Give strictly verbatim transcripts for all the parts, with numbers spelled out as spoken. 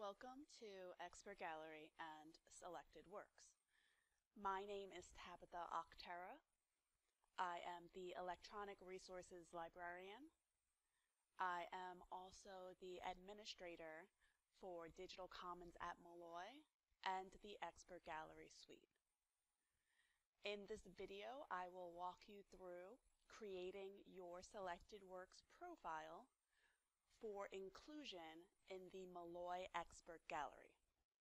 Welcome to Expert Gallery and Selected Works. My name is Tabitha Octera. I am the Electronic Resources Librarian. I am also the Administrator for Digital Commons at Molloy and the Expert Gallery Suite. In this video, I will walk you through creating your Selected Works profile for inclusion in the Molloy Expert Gallery.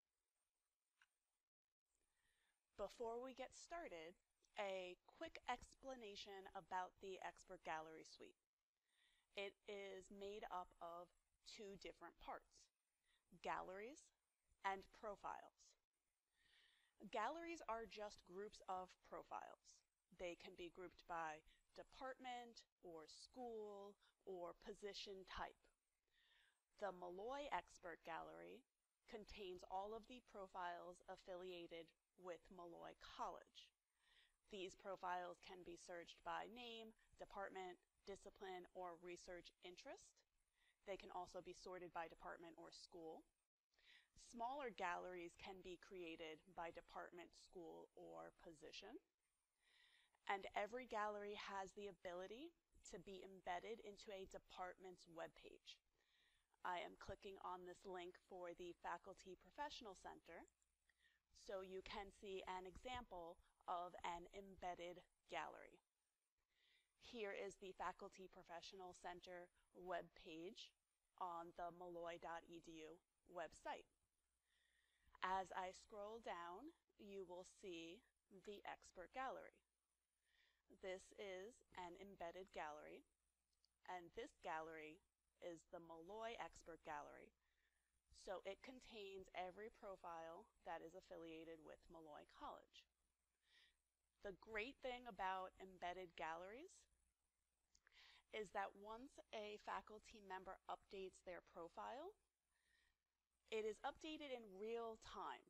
Before we get started, a quick explanation about the Expert Gallery Suite. It is made up of two different parts, galleries and profiles. Galleries are just groups of profiles. They can be grouped by department or school or position type. The Molloy Expert Gallery contains all of the profiles affiliated with Molloy College. These profiles can be searched by name, department, discipline, or research interest. They can also be sorted by department or school. Smaller galleries can be created by department, school, or position. And every gallery has the ability to be embedded into a department's webpage. I am clicking on this link for the Faculty Professional Center, so you can see an example of an embedded gallery. Here is the Faculty Professional Center webpage on the molloy dot e d u website. As I scroll down, you will see the Expert Gallery. This is an embedded gallery, and this gallery is the Molloy Expert Gallery. So it contains every profile that is affiliated with Molloy College. The great thing about embedded galleries is that once a faculty member updates their profile, it is updated in real time.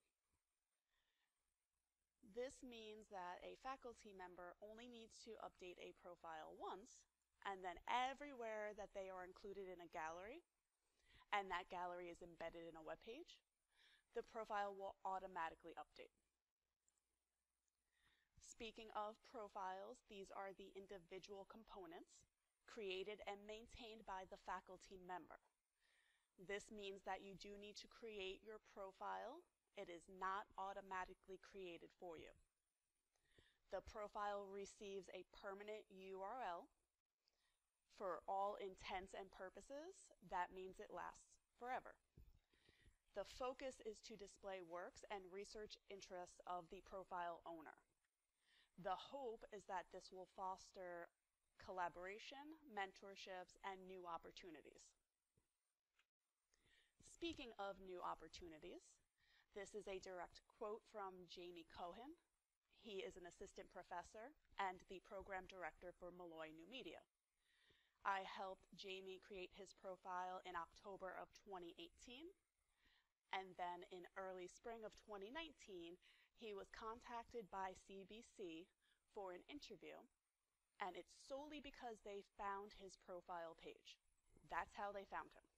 This means that a faculty member only needs to update a profile once, and then everywhere that they are included in a gallery, and that gallery is embedded in a web page, the profile will automatically update. Speaking of profiles, these are the individual components created and maintained by the faculty member. This means that you do need to create your profile. It is not automatically created for you. The profile receives a permanent U R L. For all intents and purposes, that means it lasts forever. The focus is to display works and research interests of the profile owner. The hope is that this will foster collaboration, mentorships, and new opportunities. Speaking of new opportunities, this is a direct quote from Jamie Cohen. He is an assistant professor and the program director for Molloy New Media. I helped Jamie create his profile in October of twenty eighteen, and then in early spring of twenty nineteen, he was contacted by C B C for an interview, and it's solely because they found his profile page. That's how they found him.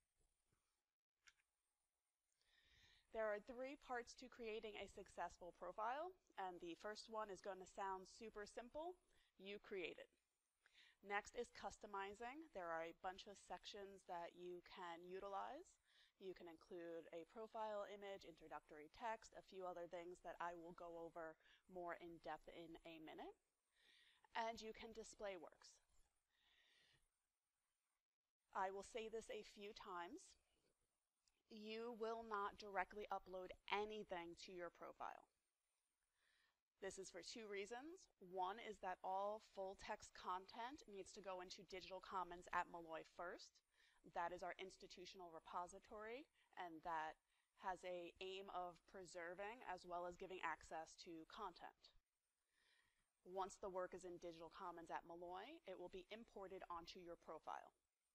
There are three parts to creating a successful profile, and the first one is going to sound super simple. You create it. Next is customizing. There are a bunch of sections that you can utilize. You can include a profile image, introductory text, a few other things that I will go over more in depth in a minute. And you can display works. I will say this a few times. You will not directly upload anything to your profile. This is for two reasons. One is that all full text content needs to go into Digital Commons at Molloy first. That is our institutional repository, and that has an aim of preserving as well as giving access to content. Once the work is in Digital Commons at Molloy, it will be imported onto your profile.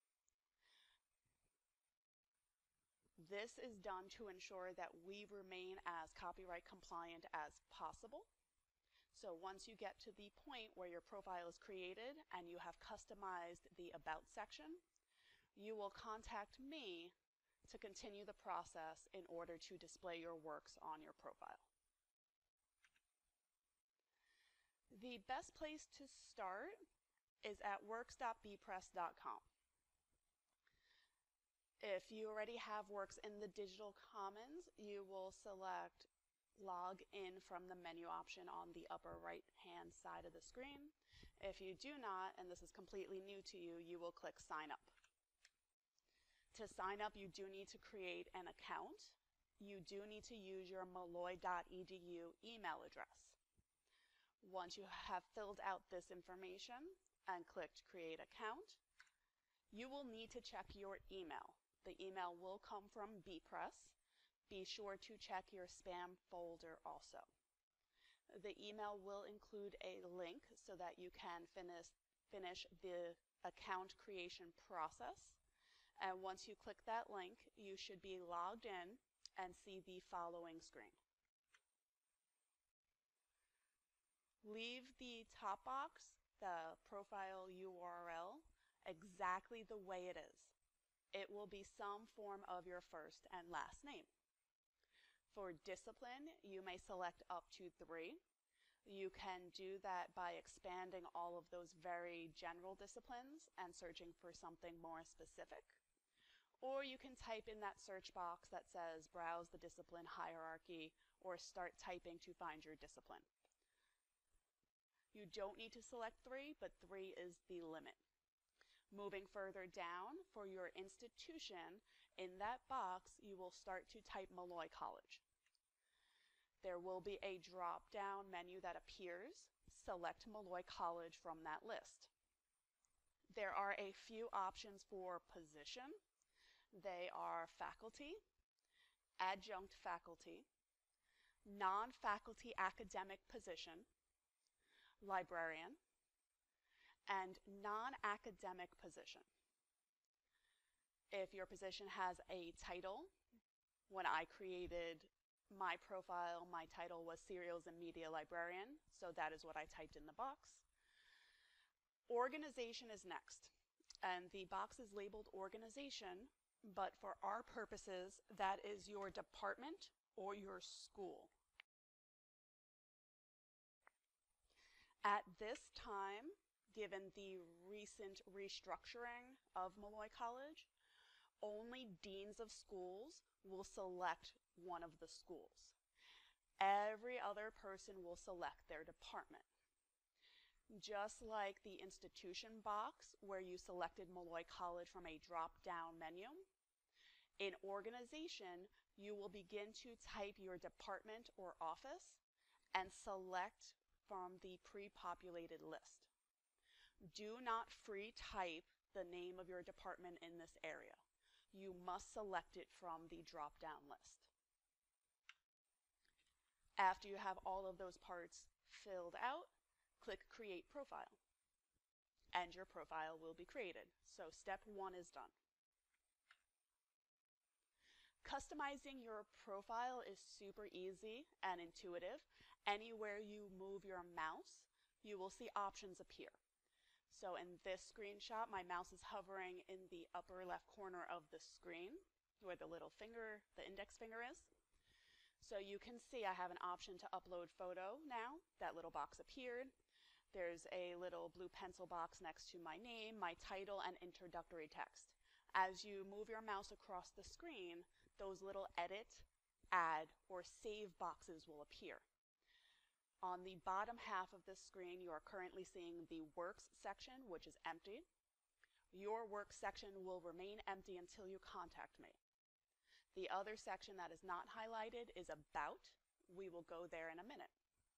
This is done to ensure that we remain as copyright compliant as possible. So once you get to the point where your profile is created and you have customized the About section, you will contact me to continue the process in order to display your works on your profile. The best place to start is at works dot b press dot com. If you already have works in the Digital Commons, you will select Log In from the menu option on the upper right hand side of the screen. If you do not, and this is completely new to you, you will click Sign Up. To sign up, you do need to create an account. You do need to use your molloy dot e d u email address. Once you have filled out this information and clicked Create Account, you will need to check your email. The email will come from Bepress. Be sure to check your spam folder also. The email will include a link so that you can finish, finish the account creation process. And once you click that link, you should be logged in and see the following screen. Leave the top box, the profile U R L, exactly the way it is. It will be some form of your first and last name. For discipline, you may select up to three. You can do that by expanding all of those very general disciplines and searching for something more specific. Or you can type in that search box that says browse the discipline hierarchy or start typing to find your discipline. You don't need to select three, but three is the limit. Moving further down, for your institution, in that box, you will start to type Molloy College. There will be a drop-down menu that appears. Select Molloy College from that list. There are a few options for position. They are faculty, adjunct faculty, non-faculty academic position, librarian, and non-academic position. If your position has a title, when I created my profile, my title was Serials and Media Librarian, so that is what I typed in the box. Organization is next, and the box is labeled organization, but for our purposes, that is your department or your school. At this time, given the recent restructuring of Molloy College, only deans of schools will select one of the schools. Every other person will select their department. Just like the institution box where you selected Molloy College from a drop-down menu, in organization, you will begin to type your department or office and select from the pre-populated list. Do not free type the name of your department in this area. You must select it from the drop-down list. After you have all of those parts filled out, click Create Profile, and your profile will be created. So step one is done. Customizing your profile is super easy and intuitive. Anywhere you move your mouse, you will see options appear. So in this screenshot, my mouse is hovering in the upper left corner of the screen where the little finger, the index finger is. So you can see I have an option to upload photo now. That little box appeared. There's a little blue pencil box next to my name, my title, and introductory text. As you move your mouse across the screen, those little edit, add, or save boxes will appear. On the bottom half of this screen, you are currently seeing the Works section, which is empty. Your Works section will remain empty until you contact me. The other section that is not highlighted is About. We will go there in a minute.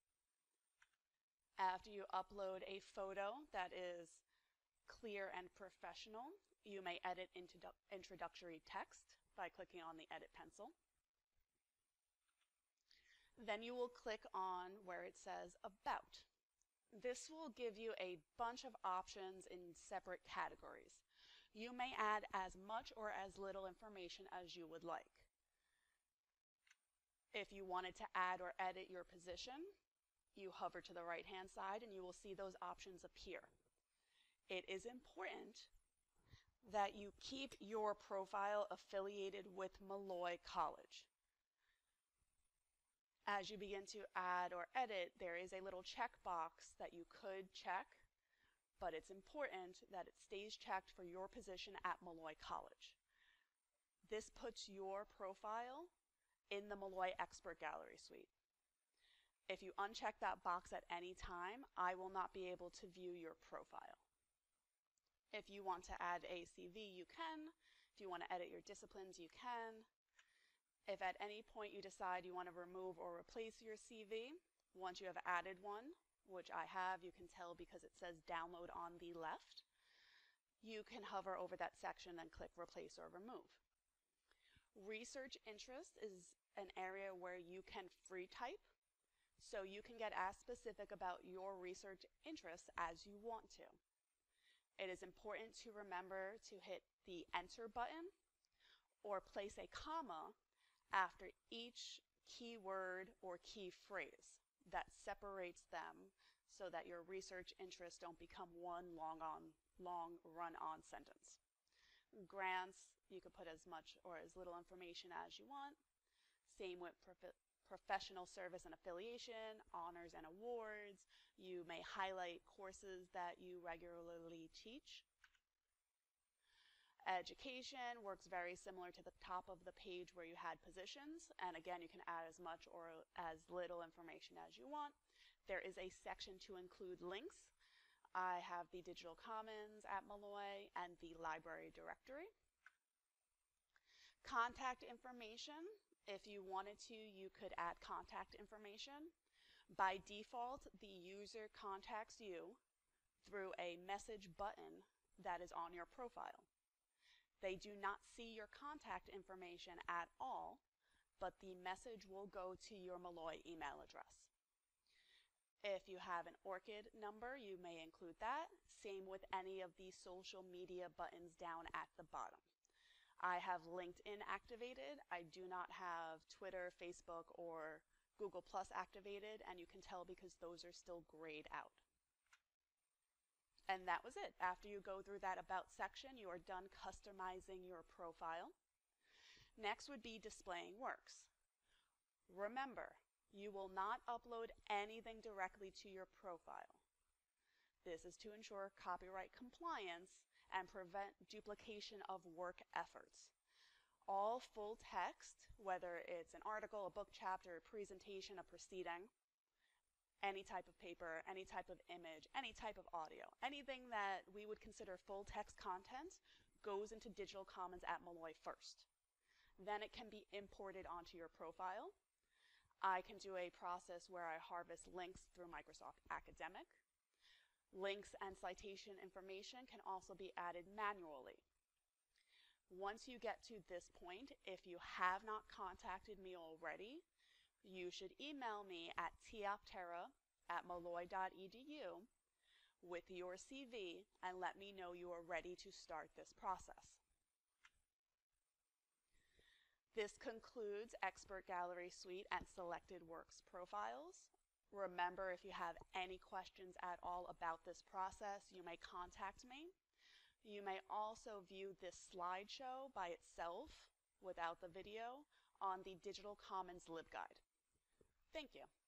After you upload a photo that is clear and professional, you may edit into introductory text by clicking on the edit pencil. Then you will click on where it says About. This will give you a bunch of options in separate categories. You may add as much or as little information as you would like. If you wanted to add or edit your position, you hover to the right-hand side and you will see those options appear. It is important that you keep your profile affiliated with Molloy College. As you begin to add or edit, there is a little checkbox that you could check, but it's important that it stays checked for your position at Molloy College. This puts your profile in the Molloy Expert Gallery Suite. If you uncheck that box at any time, I will not be able to view your profile. If you want to add a C V, you can. If you want to edit your disciplines, you can. If at any point you decide you want to remove or replace your C V, once you have added one, which I have, you can tell because it says download on the left, you can hover over that section and click replace or remove. Research interest is an area where you can free type, so you can get as specific about your research interests as you want to. It is important to remember to hit the enter button or place a comma after each keyword or key phrase that separates them so that your research interests don't become one long on long run-on sentence. Grants, you could put as much or as little information as you want. Same with prof professional service and affiliation, honors and awards. You may highlight courses that you regularly teach. Education works very similar to the top of the page where you had positions, and again you can add as much or as little information as you want. There is a section to include links. I have the Digital Commons at Molloy and the library directory. Contact information, if you wanted to, you could add contact information. By default, the user contacts you through a message button that is on your profile. They do not see your contact information at all, but the message will go to your Molloy email address. If you have an ORCID number, you may include that. Same with any of the social media buttons down at the bottom. I have LinkedIn activated. I do not have Twitter, Facebook, or Google Plus activated, and you can tell because those are still grayed out. And that was it. After you go through that About section, you are done customizing your profile. Next would be displaying works. Remember, you will not upload anything directly to your profile. This is to ensure copyright compliance and prevent duplication of work efforts. All full text, whether it's an article, a book chapter, a presentation, a proceeding, any type of paper, any type of image, any type of audio, anything that we would consider full text content goes into Digital Commons at Molloy first. Then it can be imported onto your profile. I can do a process where I harvest links through Microsoft Academic. Links and citation information can also be added manually. Once you get to this point, if you have not contacted me already, you should email me at tioptera at molloy dot e d u with your C V and let me know you are ready to start this process. This concludes Expert Gallery Suite and Selected Works profiles. Remember, if you have any questions at all about this process, you may contact me. You may also view this slideshow by itself without the video on the Digital Commons LibGuide. Thank you.